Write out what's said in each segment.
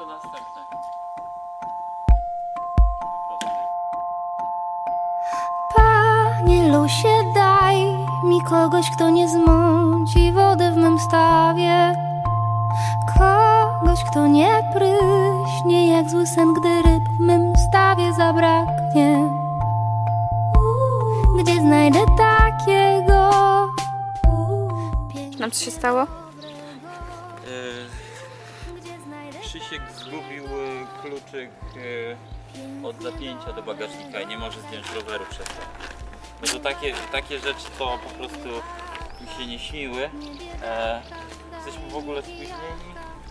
to następne. Panie losie, daj mi kogoś, kto nie zmąci wody w mym stawie. Kogoś, kto nie pryśnie jak zły sen, gdy ryb w mym stawie zabraknie. Gdzie znajdę takiego? Nam co się stało? Krzysiek zgubił kluczyk od zapięcia do bagażnika i nie może zdjąć roweru przez to. No to takie rzeczy, co po prostu mi się nie śniły. Jesteśmy w ogóle spóźnieni.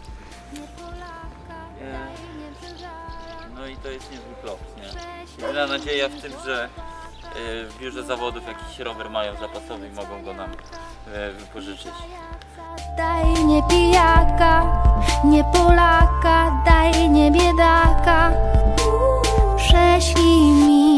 No i to jest niezły klops, nie? Jedyna nadzieja w tym, że w biurze zawodów jakiś rower mają zapasowy i mogą go nam wypożyczyć. Daj nie pijaka, nie Polaka, daj nie biedaka. Prześlij mi.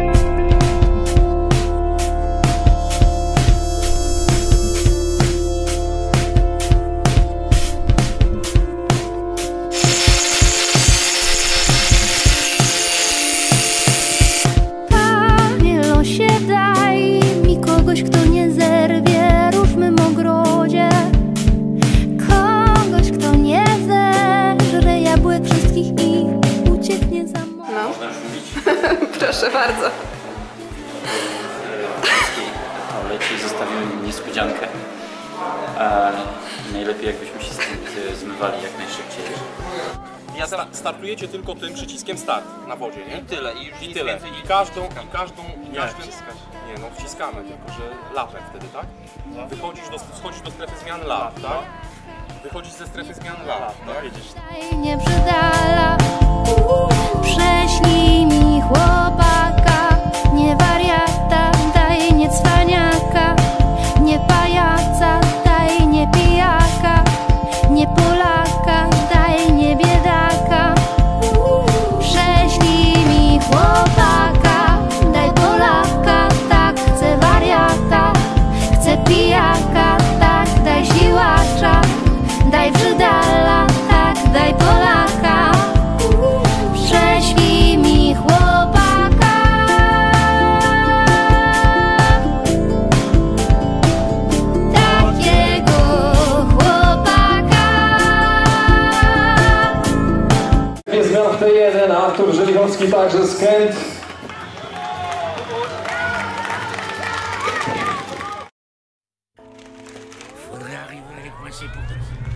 Panie losie, daj mi kogoś, kto nie zerwie róż w mym ogrodzie. Kogoś, kto nie zeżre jabłek wszystkich i ucieknie za mną. No. Proszę bardzo. Leci, zostawiłem niespodziankę. Najlepiej jakbyśmy się stąd zmywali jak najszybciej. Startujecie tylko tym przyciskiem start na wodzie, nie? I tyle, i już I nic tyle. więcej nie I każdą. Nie, wciskać. Nie, no wciskamy, tylko że latem wtedy, tak? Schodzisz do strefy zmian lat, tak? Wychodzisz ze strefy zmian lat, tak? Widzisz? Daj nie przydala. Prześlij mi chłopaka, nie wariata, daj nie cwaniaka, nie pajaca, daj nie pijaka, nie Polaka, daj nie biedaka. Prześlij mi chłopaka, daj Polaka, tak, chcę wariata, chcę pijaka, tak, daj siłacza, daj brzydala, tak, daj Polaka. Prześlij mi chłopaka. Takiego chłopaka. Jest zmian w T1, Artur Żelichowski także z Kent. Faudrait arriver à les coincer pour de bon.